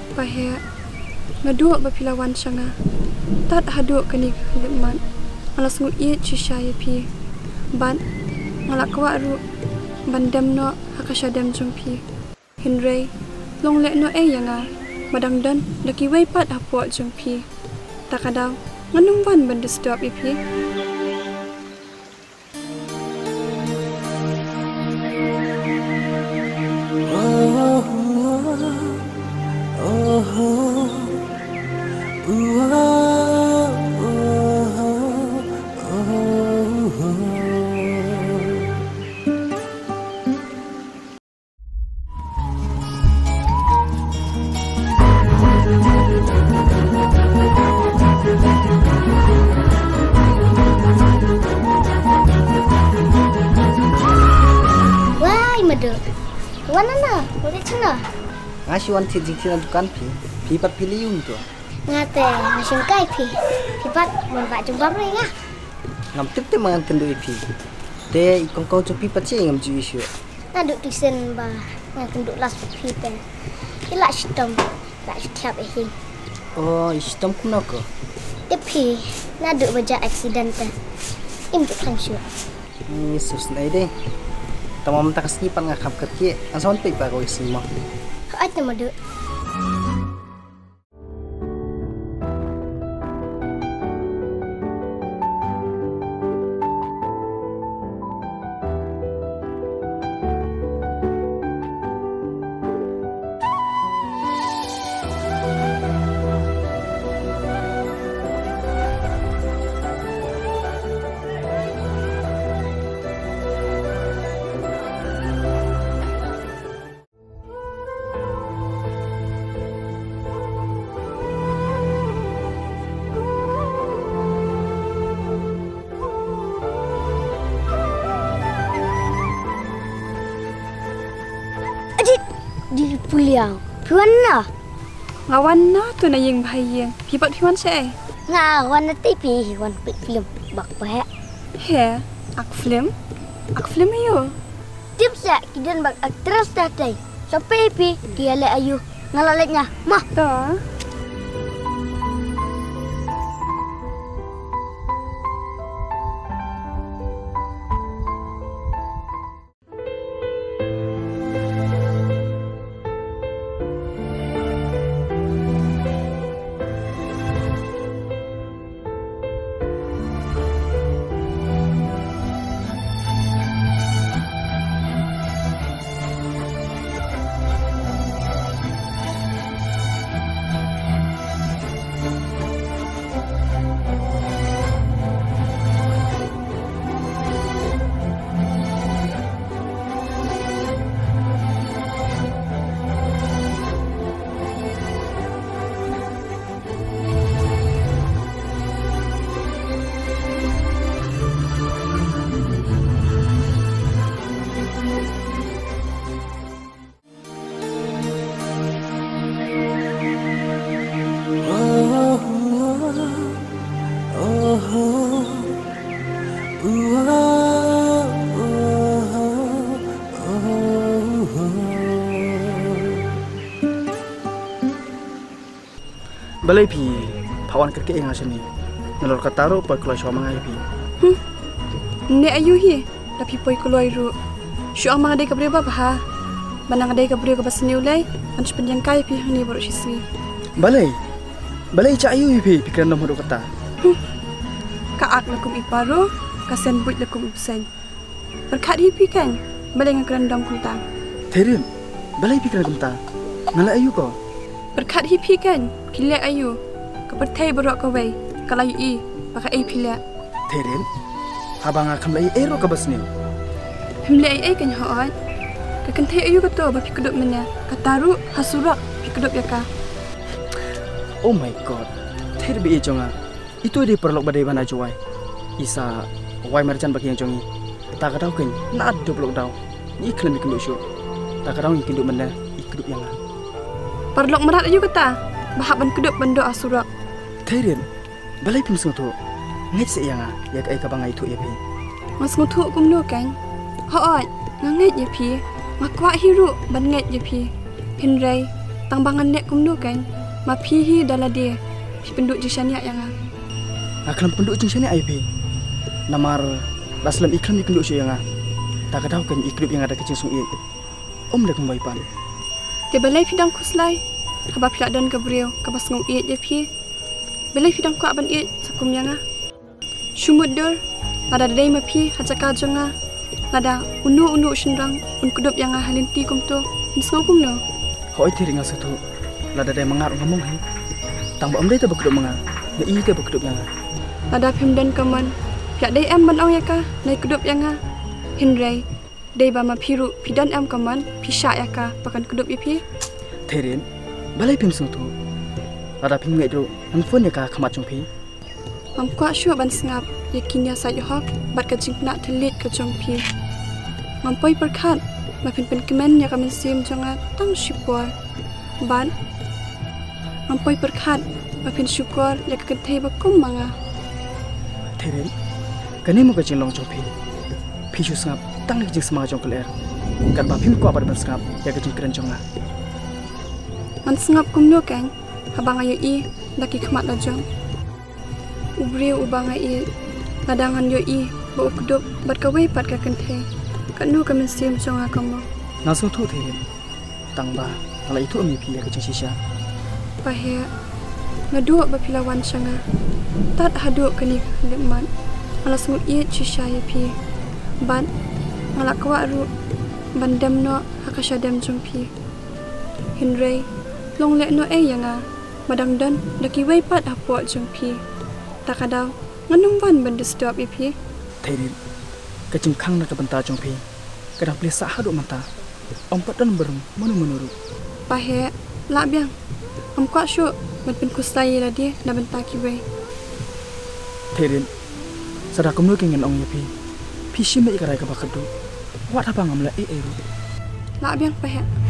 Pahaya ngaduk bapilawan syanga. Tat haduk kani khidmat. Alas ngut ye chisaya pi. Ban ngalak kawaru bandam no hakasyadam jumpi. Hinrei long lek no yanga. Madang dan laki wai pat hapok jumpi. Takadaw nganumban benda stop ipi. Ngasiwan titik-titik dukan pi pat pilih tu. Ngate ngasiwan kai pi pat membuat jumpa mereka. Ngam tip te mangan kendu pi. Te ikong kau tu pi pat sih ngam ju isu. Naduk tusen ba ngam kendu las pi pen. Ilak sistem tak setiap Oh, sistem kuno ko. Tapi naduk baca aksiden te. Imtuk langsung. Yesus nai deh. Tamam tak snipan ngakap kerja. Ansawan pe pa ko isi mo. Ada madu. Di puliang, piwan na. Ngawan na tu na yung bahayang. Pipat piwan siya. Ngawan na tipi, piwan pik film bak bahaya. He, ak film ayo. Tip sa kidan bak aktris tatay. So pipi dia le ayu ngalaletnya. Mah. Ta. Balai pi pawan kerke yang asini. Nalor kataro poi kulai syua mangai pi. Ne ayu hi, tapi poi kulai ru. Syua mangai ka bereba bah. Manang adai ka bereba bas niulai, anus penjang kai pi ni baru siswi. Balai ca ayu pi pikiran nomor kata. Kaak lakum iparo, kasen buit lakum ibsen. Berkat hi pi kan, balai ngakran dam kuntang. Terin, balai pikiran kumta. Ngalai ayu ko. Berkat hi pi kan, kilek ayu. Kepertai berok kawai, kalau i pakai ai pilek. Terin, abang akan lai ero ka basni. Himle ai kan hoat. Kekentai ayu kato bapi kudup menya. Kataru hasurak pi kudup ya ka. Oh my god. Ter bi jonga. Itu dia perlok badai bana juai. Isa wai marjan bagi yang jongi. Tak kadau kan, nak do blok dau. Ni iklan bikin duk syuk. Tak kadau ikin duk mena, ikdup yang lah. Perlok merat ayu kata. Bahak ban kudup bendo asurak. Terin, balai pun sengutu. Ngait se yang ah, ya kai ka bangai tu ya pi. Mas ngutu kum no kan. Hoat, ngait ya pi. Makwa hiru ban ngait ya pi. Hinrai, tang bangan nek kumdu kan ma pihi dalade pi penduk jisania yang Aklam penduk jing ai pi. Namar daslam iklam ikenduk syu yang tak kadau kan iklup yang ada kecing sung i. Lek mai pan. Te balai pidang kuslai haba pila dan gabriel kabas ngau i je pi. Balai pidang ku aban i sakum yang Shumut dur lada dai ma pi hajaka jonga lada unu shinrang un kudup yang halinti kumto insngau kumno. Hoi ti ringa satu. Lada dai mangar ngomong he. Tang ba amdai ta bakdup mangar. Na i ta bakdup yang Lada pim dan kaman pia dai em ban au yaka nai kudup yang Hinrai dai ba ma piru pidan em kaman pisha yaka pakan kudup ipi. Terin balai pim sung tu. Lada pim ngai dro an phone ya ka khamat chung pi. Mam kwa shu ban sngap yakinya sa yohak bat ka jingna thelit ka jong pi. Mam poi perkhat ma pin kemen ya kamen sim jonga tang shipor. Ban mam poi perkhat ma pin syukur ya ka kethei ba kum manga. Terin kani mo ka jing long chung pi. Pi shu sngap tang jing sama jong keler. Kat ba pim ko abar ban sngap ya ka jing keren jonga. Man sngap kumno kang habang ayo I daki khmat la jong. Ubri ubanga I ladangan yo I ba ukdup bat ka wei pat ka kenthe kanu ka min sim jonga kamo Na sung thu terin. Tang ba ala itu mi pi ya ka jing shisha. pahe ngadu ba pilawan shanga tat hadu kani leman alas ngut I chisha ya pi ban ngala kwa ru bandam no hakashadam jong pi Hinrai long le no yanga madang dan daki wei pat apo jong pi takadaw nganum ban ban disturb ipi Terin ka jing khang na ka banta jong pi. Kadang pli sa hadu manta. Ompat dan berung menuru. pahe la biang am kwa shu ban pin kusai la dia na banta ki wei Terin sada kumno kingen ong yapi. Pi shim me ikarai ka bakadu. Wat apa ngamla e eru. la biang pahe